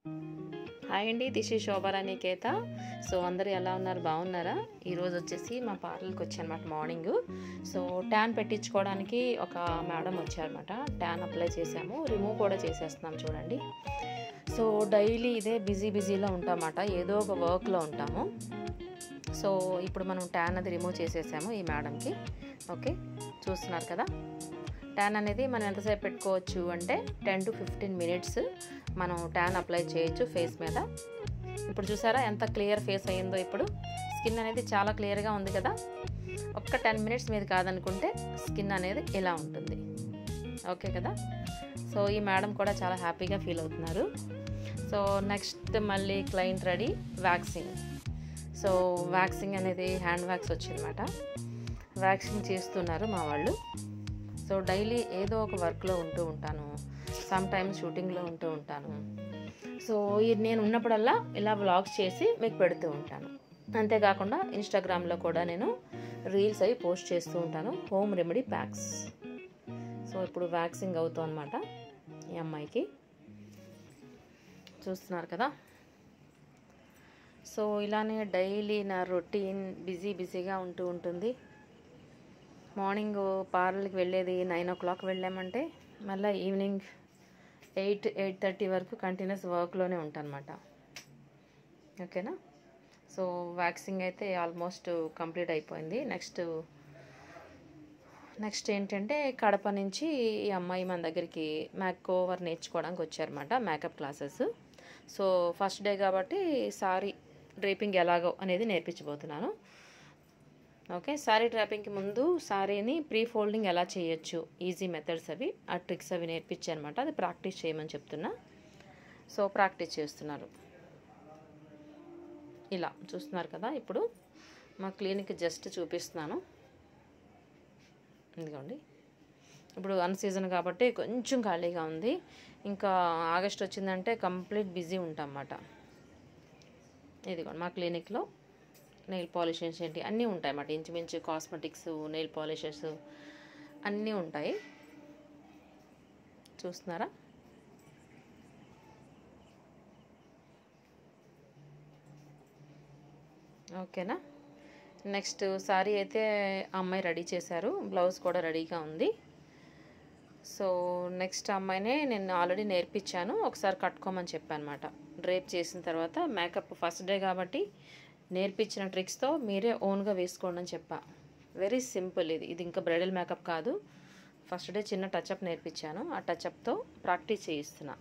Hi అండి, this is శోభారాణికేత. So అందరూ ఎలా ఉన్నారు, బాగున్నారా? ఈరోజు వచ్చేసి మా పార్లర్కి వచ్చానమాట మార్నింగ్. సో ట్యాన్ పెట్టించుకోవడానికి ఒక మేడం వచ్చారన్నమాట. ట్యాన్ అప్లై చేసాము, రిమూవ్ కూడా చేసేస్తున్నాం చూడండి. సో డైలీ ఇదే బిజీలో ఉంటామన్నమాట, ఏదో ఒక వర్క్లో ఉంటాము. సో ఇప్పుడు మనం ట్యాన్ అది రిమూవ్ చేసేసాము ఈ మేడంకి. ఓకే, చూస్తున్నారు కదా. ట్యాన్ అనేది మనం ఎంతసేపు పెట్టుకోవచ్చు అంటే 10 to 15 minutes మనం ట్యాన్ అప్లై చేయొచ్చు ఫేస్ మీద. ఇప్పుడు చూసారా ఎంత క్లియర్ ఫేస్ అయ్యిందో. ఇప్పుడు స్కిన్ అనేది చాలా క్లియర్గా ఉంది కదా. ఒక్క 10 minutes మీద కాదనుకుంటే స్కిన్ అనేది ఇలా ఉంటుంది. ఓకే కదా. సో ఈ మేడం కూడా చాలా హ్యాపీగా ఫీల్ అవుతున్నారు. సో నెక్స్ట్ మళ్ళీ client ready, waxing. So waxing అనేది హ్యాండ్ వ్యాక్స్ వచ్చిందన్నమాట. వ్యాక్సింగ్ చేస్తున్నారు మా వాళ్ళు. సో డైలీ ఏదో ఒక వర్క్లో ఉంటూ ఉంటాను, సమ్ టైమ్స్ షూటింగ్లో ఉంటూ ఉంటాను. సో నేను ఉన్నప్పుడల్లా ఇలా వ్లాగ్స్ చేసి మీకు పెడుతూ ఉంటాను. అంతేకాకుండా ఇన్స్టాగ్రామ్లో కూడా నేను రీల్స్ అవి పోస్ట్ చేస్తూ ఉంటాను, హోమ్ రెమెడీ ప్యాక్స్. సో ఇప్పుడు వ్యాక్సింగ్ అవుతుంది అన్నమాట ఈ అమ్మాయికి, చూస్తున్నారు కదా. సో ఇలానే డైలీ నా రొటీన్ బిజీగా ఉంటూ ఉంటుంది. మార్నింగ్ పార్లర్కి వెళ్ళేది 9 o'clock వెళ్ళామంటే మళ్ళీ ఈవినింగ్ 8-8:30 వరకు కంటిన్యూస్ వర్క్లోనే ఉంటానమాట. ఓకేనా. సో వ్యాక్సింగ్ అయితే ఆల్మోస్ట్ కంప్లీట్ అయిపోయింది. నెక్స్ట్ ఏంటంటే కడప నుంచి ఈ అమ్మాయి మన దగ్గరికి మేక్ ఓవర్ నేర్చుకోవడానికి వచ్చారన్నమాట, makeup classes. So first day కాబట్టి సారీ డ్రేపింగ్ ఎలాగో అనేది నేర్పించబోతున్నాను. ఓకే, సారీ డ్రాపింగ్కి ముందు సారీని ప్రీ ఫోల్డింగ్ ఎలా చేయొచ్చు, ఈజీ మెథడ్స్ అవి, ఆ ట్రిక్స్ అవి నేర్పించానమాట. అది ప్రాక్టీస్ చేయమని చెప్తున్నా. సో ప్రాక్టీస్ చేస్తున్నారు. ఇలా చూస్తున్నారు కదా. ఇప్పుడు మా క్లినిక్ జస్ట్ చూపిస్తున్నాను. ఇదిగోండి, ఇప్పుడు అన్ సీజన్ కాబట్టి కొంచెం ఖాళీగా ఉంది. ఇంకా ఆగస్ట్ వచ్చిందంటే కంప్లీట్ బిజీ ఉంటాం అన్నమాట. ఇదిగోండి మా క్లినిక్లో నెయిల్ పాలిషెస్ ఏంటి అన్నీ ఉంటాయి అన్నమాట. ఇంచుమించు కాస్మెటిక్స్, నెయిల్ పాలిషెస్ అన్నీ ఉంటాయి. చూస్తున్నారా. ఓకేనా. నెక్స్ట్ సారీ అయితే అమ్మాయి రెడీ చేశారు, బ్లౌజ్ కూడా రెడీగా ఉంది. సో నెక్స్ట్ అమ్మాయినే నేను ఆల్రెడీ నేర్పించాను, ఒకసారి కట్టుకోమని చెప్పాను అనమాట. డ్రేప్ చేసిన తర్వాత మేకప్ ఫస్ట్ డే కాబట్టి నేర్పించిన ట్రిక్స్తో మీరే ఓన్గా వేసుకోండి అని చెప్పా. వెరీ సింపుల్ ఇది ఇంకా బ్రైడల్ మేకప్ కాదు. ఫస్ట్ డే చిన్న టచ్అప్ నేర్పించాను, ఆ టచ్అప్తో ప్రాక్టీస్ చేయిస్తున్నా.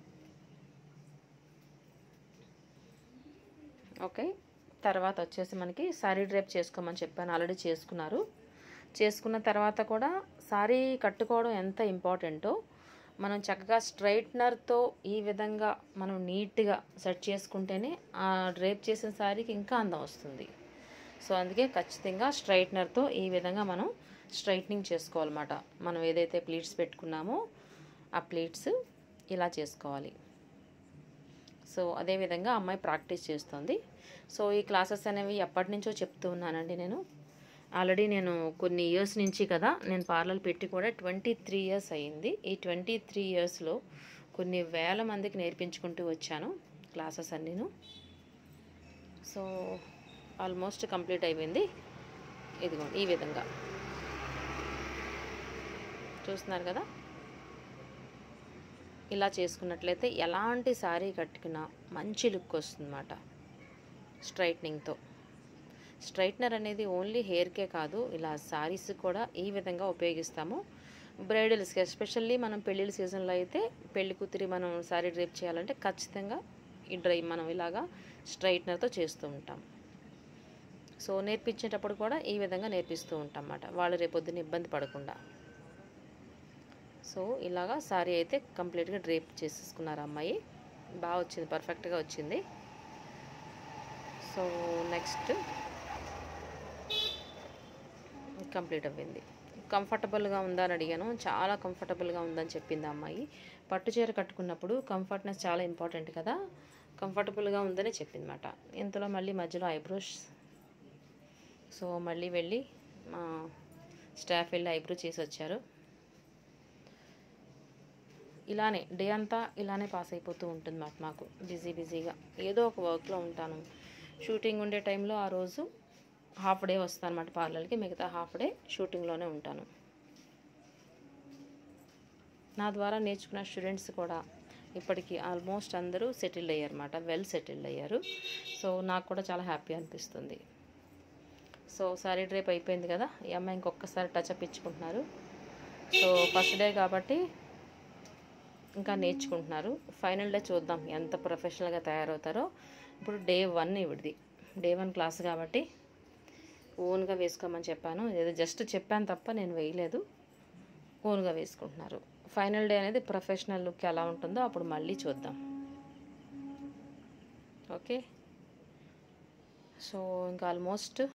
ఓకే, తర్వాత వచ్చేసి మనకి సారీ డ్రేప్ చేసుకోమని చెప్పాను, ఆల్రెడీ చేసుకున్నారు. చేసుకున్న తర్వాత కూడా సారీ కట్టుకోవడం ఎంత ఇంపార్టెంటో మనం చక్కగా స్ట్రైట్నర్తో ఈ విధంగా మనం నీట్గా సెట్ చేసుకుంటేనే ఆ డ్రేప్ చేసిన సారీకి ఇంకా అందం వస్తుంది. సో అందుకే ఖచ్చితంగా స్ట్రైట్నర్తో ఈ విధంగా మనం స్ట్రైట్నింగ్ చేసుకోవాలన్నమాట. మనం ఏదైతే ప్లీట్స్ పెట్టుకున్నామో ఆ ప్లీట్స్ ఇలా చేసుకోవాలి. సో అదేవిధంగా అమ్మాయి ప్రాక్టీస్ చేస్తుంది. సో ఈ క్లాసెస్ అనేవి ఎప్పటి నుంచో చెప్తూ ఉన్నానండి నేను. ఆల్రెడీ నేను కొన్ని ఇయర్స్ నుంచి కదా నేను పార్లర్ పెట్టి కూడా 23 years అయ్యింది. ఈ 23 yearsలో కొన్ని వేల మందికి నేర్పించుకుంటూ వచ్చాను క్లాసెస్ అన్నీను. సో ఆల్మోస్ట్ కంప్లీట్ అయిపోయింది. ఇదిగోండి ఈ విధంగా చూస్తున్నారు కదా. ఇలా చేసుకున్నట్లయితే ఎలాంటి సారీ కట్టుకున్నా మంచి లుక్ వస్తుందన్నమాట స్ట్రైట్నింగ్తో. స్ట్రైట్నర్ అనేది ఓన్లీ హెయిర్కే కాదు, ఇలా సారీస్ కూడా ఈ విధంగా ఉపయోగిస్తాము. బ్రైడల్స్కి ఎస్పెషల్లీ మనం పెళ్ళిళ్ళ సీజన్లో అయితే పెళ్లి కూతురి మనం సారీ డ్రేప్ చేయాలంటే ఖచ్చితంగా ఈ మనం ఇలాగా స్ట్రైట్నర్తో చేస్తూ ఉంటాం. సో నేర్పించేటప్పుడు కూడా ఈ విధంగా నేర్పిస్తూ ఉంటాం అన్నమాట, వాళ్ళు రేపొద్దున ఇబ్బంది పడకుండా. సో ఇలాగా సారీ అయితే కంప్లీట్గా డ్రేప్ చేసేసుకున్నారు అమ్మాయి. బాగా వచ్చింది, పర్ఫెక్ట్గా వచ్చింది. సో నెక్స్ట్ కంప్లీట్ అవ్వింది. కంఫర్టబుల్గా ఉందా అని అడిగాను, చాలా కంఫర్టబుల్గా ఉందని చెప్పింది అమ్మాయి. పట్టు చీర కట్టుకున్నప్పుడు కంఫర్ట్నెస్ చాలా ఇంపార్టెంట్ కదా, కంఫర్టబుల్గా ఉందని చెప్పింది అన్నమాట. ఇంతలో మళ్ళీ మధ్యలో ఐబ్రోస్. సో మళ్ళీ వెళ్ళి మా స్టాఫ్ వెళ్ళి ఐబ్రో చేసి వచ్చారు. ఇలానే డే అంతా ఇలానే పాస్ అయిపోతూ ఉంటుంది మాకు బిజీగా ఏదో ఒక వర్క్లో ఉంటాను. షూటింగ్ ఉండే టైంలో ఆ రోజు హాఫ్ డే వస్తాను అన్నమాట పార్లర్కి, మిగతా హాఫ్ డే షూటింగ్లోనే ఉంటాను. నా ద్వారా నేర్చుకున్న స్టూడెంట్స్ కూడా ఇప్పటికీ ఆల్మోస్ట్ అందరూ సెటిల్డ్ అయ్యారు అన్నమాట, వెల్ సెటిల్డ్ అయ్యారు. సో నాకు కూడా చాలా హ్యాపీ అనిపిస్తుంది. సో సారీ డ్రేప్ అయిపోయింది కదా, ఈ అమ్మాయి ఇంకొకసారి టచ్అప్ ఇచ్చుకుంటున్నారు. సో ఫస్ట్ డే కాబట్టి ఇంకా నేర్చుకుంటున్నారు. ఫైనల్ డే చూద్దాం ఎంత ప్రొఫెషనల్గా తయారవుతారో. ఇప్పుడు డే 1 ఇవిడిది, డే 1 క్లాస్ కాబట్టి ఓన్గా వేసుకోమని చెప్పాను. ఏదో జస్ట్ చెప్పాను తప్ప నేను వేయలేదు, ఓన్గా వేసుకుంటున్నారు. ఫైనల్ డే అనేది ప్రొఫెషనల్ లుక్ ఎలా ఉంటుందో అప్పుడు మళ్ళీ చూద్దాం. ఓకే, సో ఇంకా ఆల్మోస్ట్